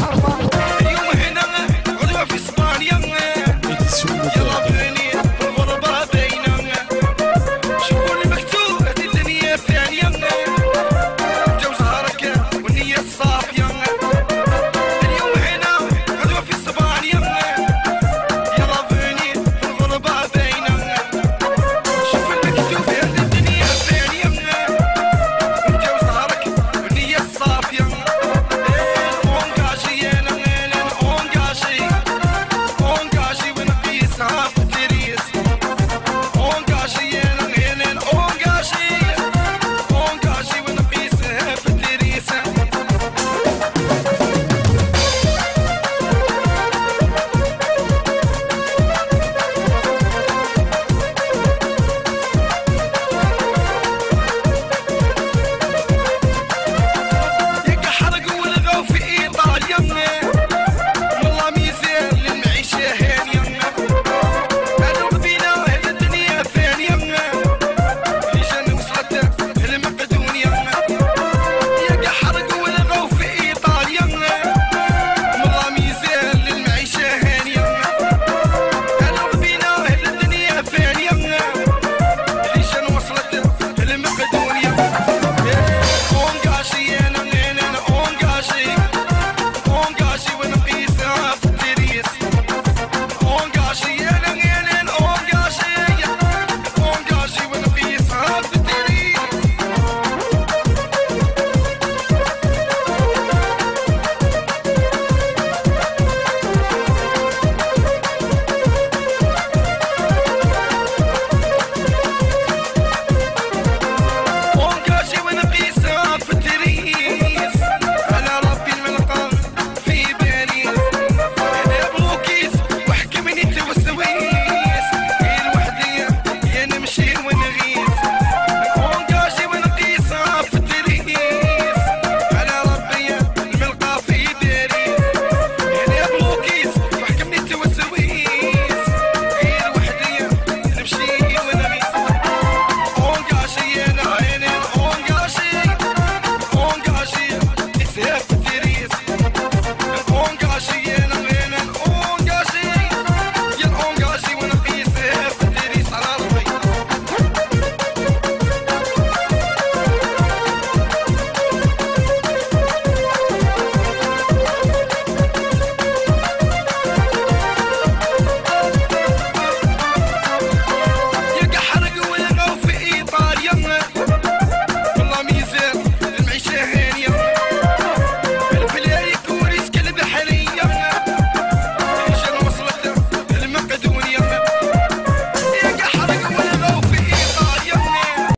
اليوم هنا غدوة في اسبانيا يلا بني في الغربة بينا شوفوا المكتوب هذه الدنيا فانية جو زهرك والنية الصافية اليوم هنا غدوة في اسبانيا يلا بني في الغربة بينا شوف المكتوب هذه الدنيا فانية جو زهرك والنية الصافية يحرقوا والغوا في ايطاليا